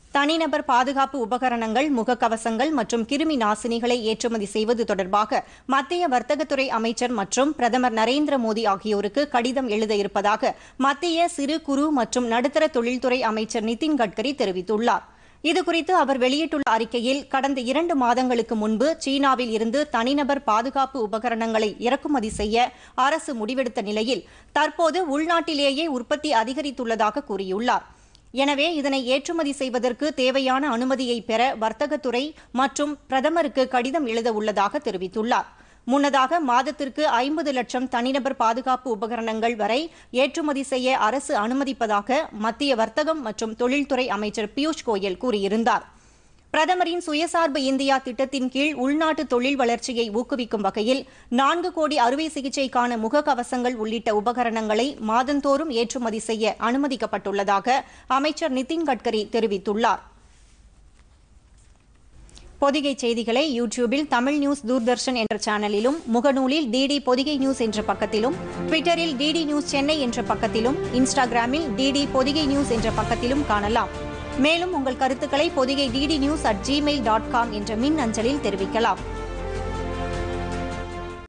தனிநபர் பாதுகாப்பு உபகரணங்கள், முகக்கவசங்கள் மற்றும் கிருமி நாசினிகளை ஏற்றுமதி செய்வது தொடர்பாக மத்திய வர்த்தகத்துறை அமைச்சர் மற்றும் பிரதமர் நரேந்திர மோடி ஆகியோருக்கு கடிதம் எழுத இருப்பதாக மத்திய சிறு குறு மற்றும் நடுத்தர தொழில்துறை அமைச்சர் நிதின் கட்கரி தெரிவித்துள்ளார். இதுகுறித்து அவர் வெளியிட்டுள்ள அறிக்கையில், கடந்த 2 மாதங்களுக்கு முன்பு சீனாவில் இருந்து தனிநபர் பாதுகாப்பு உபகரணங்களை இறக்குமதி செய்ய அரசு முடிவெடுத்த நிலையில் தற்போது உள்நாட்டிலேயே உற்பத்தி அதிகரித்துள்ளதாக கூறியுள்ளார். எனவே இதனை ஏற்றுமதி செய்வதற்கு தேவையான அனுமதியை பெற வர்த்தகத்துறை மற்றும் பிரதமருக்கு கடிதம் எழுத உள்ளதாக தெரிவித்துள்ளார். முன்னதாக மாதத்திற்கு 50 லட்சம் தனிநபர் பாதுகாப்பு உபகரணங்கள் வரை ஏற்றுமதி செய்ய அரசு அனுமதிப்பதாக மத்திய வர்த்தகம் மற்றும் தொழில்துறை அமைச்சர் பியூஷ் கோயல் கூறியிருந்தார். பிரதமரின் சுயசார்பு இந்தியா திட்டத்தின் கீழ் உள்நாட்டு தொழில் வளர்ச்சியை ஊக்குவிக்கும் வகையில் 4 கோடி அறுவை சிகிச்சைக்கான முகக்கவசங்கள் உள்ளிட்ட உபகரணங்களை மாதந்தோறும் ஏற்றுமதி செய்ய அனுமதிக்கப்பட்டுள்ளதாக அமைச்சர் நிதின் கட்கரி தெரிவித்துள்ளார். பொதிகை செய்திகளை யூடியூபில் தமிழ் நியூஸ் தூர்தர்ஷன் என்ற சேனலிலும், முகநூலில் டிடி பொதிகை நியூஸ் என்ற பக்கத்திலும், ட்விட்டரில் டிடி நியூஸ் சென்னை என்ற பக்கத்திலும், இன்ஸ்டாகிராமில் டிடி பொதிகை நியூஸ் என்ற பக்கத்திலும் காணலாம். மேலும் உங்கள் கருத்துக்களை பொதிகை DD News@gmail.com என்ற மின் அஞ்சலில் தெரிவிக்கலாம்.